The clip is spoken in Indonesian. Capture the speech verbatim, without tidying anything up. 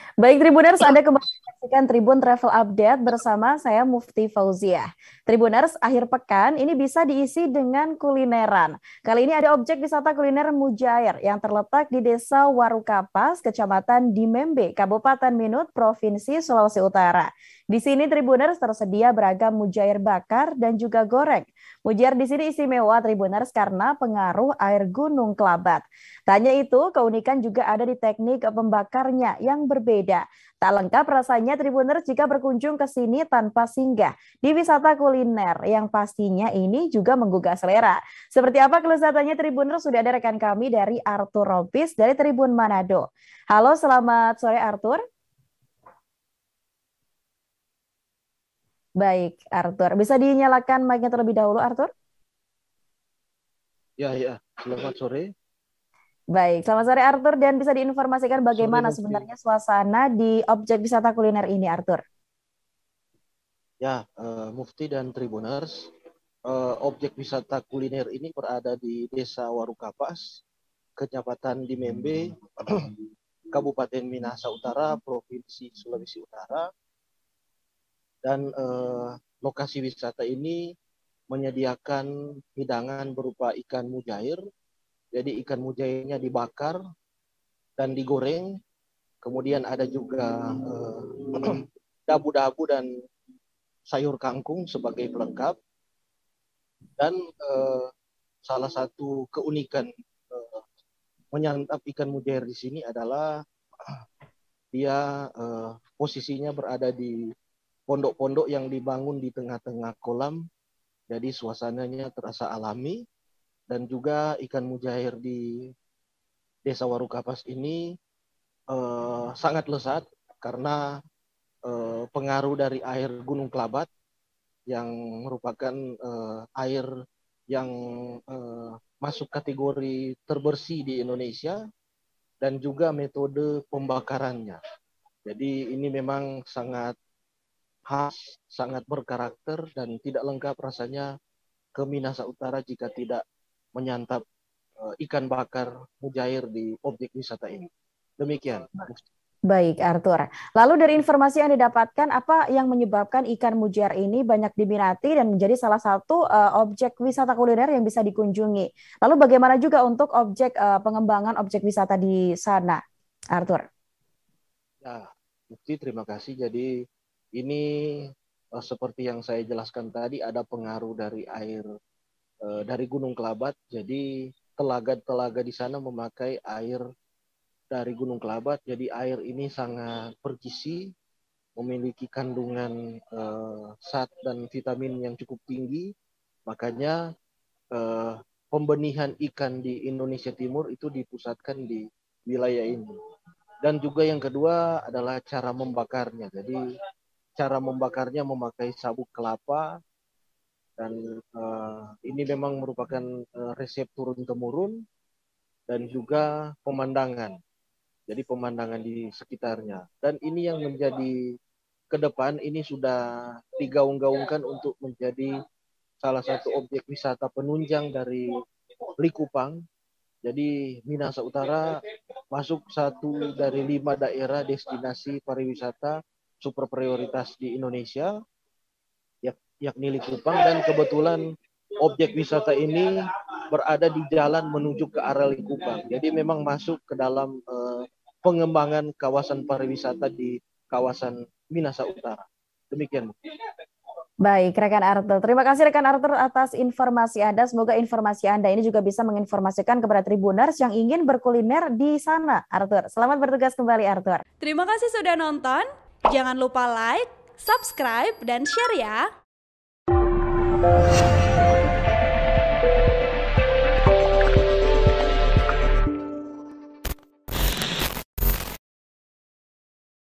Baik Tribuners, Anda kembali menyaksikan Tribun Travel Update bersama saya Mufti Fauziah. Tribuners, akhir pekan ini bisa diisi dengan kulineran. Kali ini ada objek wisata kuliner Mujair yang terletak di Desa Warukapas, Kecamatan Dimembe, Kabupaten Minut, Provinsi Sulawesi Utara. Di sini Tribuners tersedia beragam mujair bakar dan juga goreng. Mujair di sini istimewa Tribuners karena pengaruh air Gunung Kelabat. Tanya itu, keunikan juga ada di teknik pembakarnya yang berbeda. Tak lengkap rasanya Tribuners jika berkunjung ke sini tanpa singgah di wisata kuliner yang pastinya ini juga menggugah selera. Seperti apa kelezatannya Tribuners? Sudah ada rekan kami dari Arthur Robis dari Tribun Manado. Halo, selamat sore Arthur. Baik, Arthur. Bisa dinyalakan mic-nya terlebih dahulu, Arthur? Ya, ya. Selamat sore. Baik, selamat sore Arthur, dan bisa diinformasikan Sore bagaimana Mufti. sebenarnya suasana di objek wisata kuliner ini, Arthur? Ya, eh, Mufti dan Tribuners, eh, objek wisata kuliner ini berada di Desa Warukapas, Kecamatan Dimembe, Kabupaten Minahasa Utara, Provinsi Sulawesi Utara. Dan eh, lokasi wisata ini menyediakan hidangan berupa ikan mujair. Jadi ikan mujairnya dibakar dan digoreng. Kemudian ada juga eh, dabu-dabu dan sayur kangkung sebagai pelengkap. Dan eh, salah satu keunikan eh, menyantap ikan mujair di sini adalah dia eh, posisinya berada di pondok-pondok yang dibangun di tengah-tengah kolam. Jadi suasananya terasa alami. Dan juga ikan mujair di Desa Warukapas ini eh, sangat lezat karena eh, pengaruh dari air Gunung Kelabat yang merupakan uh, air yang uh, masuk kategori terbersih di Indonesia dan juga metode pembakarannya. Jadi ini memang sangat khas, sangat berkarakter dan tidak lengkap rasanya ke Minahasa Utara jika tidak menyantap uh, ikan bakar mujair di objek wisata ini. Demikian. Baik, Arthur. Lalu dari informasi yang didapatkan, apa yang menyebabkan ikan mujair ini banyak diminati dan menjadi salah satu uh, objek wisata kuliner yang bisa dikunjungi? Lalu bagaimana juga untuk objek uh, pengembangan objek wisata di sana, Arthur? Ya, Bukti, terima kasih. Jadi ini uh, seperti yang saya jelaskan tadi, ada pengaruh dari air uh, dari Gunung Kelabat. Jadi telaga-telaga di sana memakai air dari Gunung Kelabat. Jadi air ini sangat bergizi, memiliki kandungan uh, zat dan vitamin yang cukup tinggi. Makanya uh, pembenihan ikan di Indonesia Timur itu dipusatkan di wilayah ini. Dan juga yang kedua adalah cara membakarnya. Jadi cara membakarnya memakai sabuk kelapa dan uh, ini memang merupakan uh, resep turun-temurun dan juga pemandangan. Jadi pemandangan di sekitarnya. Dan ini yang menjadi ke depan ini sudah digaung-gaungkan untuk menjadi salah satu objek wisata penunjang dari Likupang. Jadi Minahasa Utara masuk satu dari lima daerah destinasi pariwisata super prioritas di Indonesia, yakni Likupang, dan kebetulan objek wisata ini berada di jalan menuju ke arah Likupang. Jadi memang masuk ke dalam uh, pengembangan kawasan pariwisata di kawasan Minahasa Utara. Demikian. Baik, rekan Arthur. Terima kasih rekan Arthur atas informasi Anda. Semoga informasi Anda ini juga bisa menginformasikan kepada Tribuners yang ingin berkuliner di sana, Arthur. Selamat bertugas kembali, Arthur. Terima kasih sudah nonton. Jangan lupa like, subscribe, dan share ya.